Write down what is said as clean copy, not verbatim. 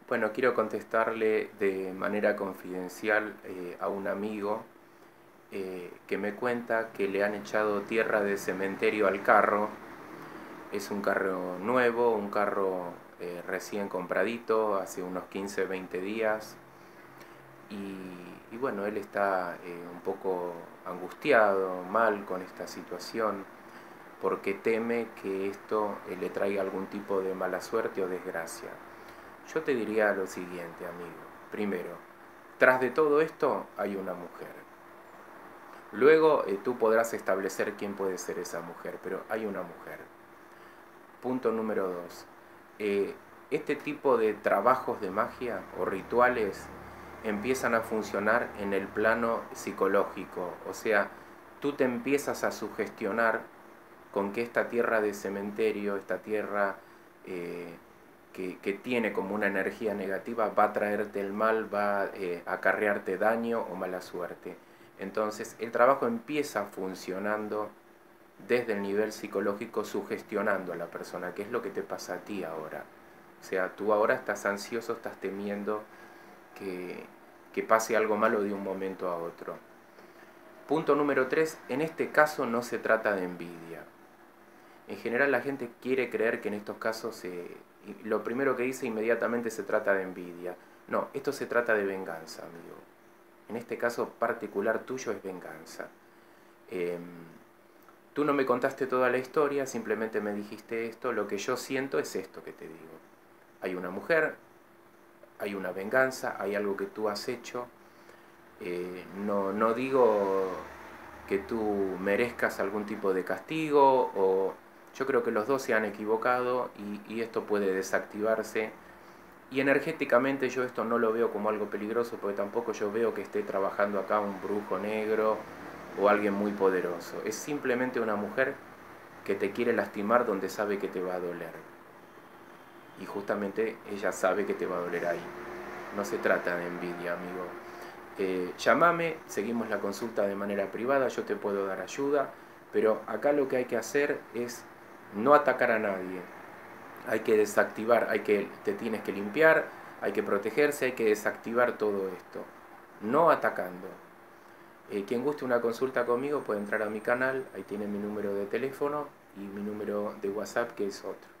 Bueno, quiero contestarle de manera confidencial a un amigo que me cuenta que le han echado tierra de cementerio al carro. Es un carro nuevo, un carro recién compradito, hace unos 15, 20 días. Y bueno, él está un poco angustiado, mal con esta situación, porque teme que esto le traiga algún tipo de mala suerte o desgracia. Yo te diría lo siguiente, amigo. Primero, tras de todo esto hay una mujer. Luego tú podrás establecer quién puede ser esa mujer, pero hay una mujer. Punto número dos. Este tipo de trabajos de magia o rituales empiezan a funcionar en el plano psicológico. O sea, tú te empiezas a sugestionar con que esta tierra de cementerio, esta tierra eh, que tiene como una energía negativa, va a traerte el mal, va a acarrearte daño o mala suerte. Entonces el trabajo empieza funcionando desde el nivel psicológico, sugestionando a la persona, que es lo que te pasa a ti ahora. O sea, tú ahora estás ansioso, estás temiendo que, que pase algo malo de un momento a otro. Punto número 3, en este caso no se trata de envidia. En general la gente quiere creer que en estos casos lo primero que dice inmediatamente se trata de envidia. No, esto se trata de venganza, amigo. En este caso particular tuyo es venganza. Eh, Tú no me contaste toda la historia, simplemente me dijiste esto. Lo que yo siento es esto que te digo. Hay una mujer, hay una venganza, hay algo que tú has hecho. No digo que tú merezcas algún tipo de castigo, o yo creo que los dos se han equivocado y esto puede desactivarse. Y energéticamente yo esto no lo veo como algo peligroso, porque tampoco yo veo que esté trabajando acá un brujo negro o alguien muy poderoso. Es simplemente una mujer que te quiere lastimar donde sabe que te va a doler. Y justamente ella sabe que te va a doler ahí. No se trata de envidia, amigo. Llámame, seguimos la consulta de manera privada, yo te puedo dar ayuda, pero acá lo que hay que hacer es no atacar a nadie. Hay que desactivar, te tienes que limpiar, hay que protegerse, hay que desactivar todo esto. No atacando. Quien guste una consulta conmigo puede entrar a mi canal, ahí tiene mi número de teléfono y mi número de WhatsApp, que es otro.